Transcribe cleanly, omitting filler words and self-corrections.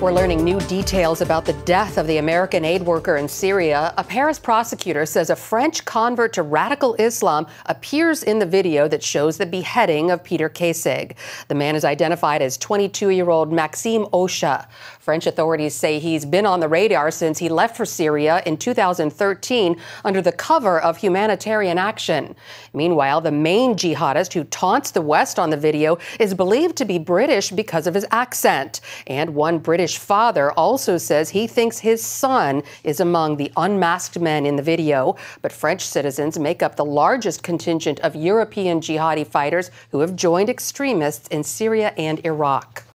We're learning new details about the death of the American aid worker in Syria. A Paris prosecutor says a French convert to radical Islam appears in the video that shows the beheading of Peter Kassig. The man is identified as 22-year-old Maxime Ocha. French authorities say he's been on the radar since he left for Syria in 2013 under the cover of humanitarian action. Meanwhile, the main jihadist who taunts the West on the video is believed to be British because of his accent. And one British father also says he thinks his son is among the unmasked men in the video. But French citizens make up the largest contingent of European jihadi fighters who have joined extremists in Syria and Iraq.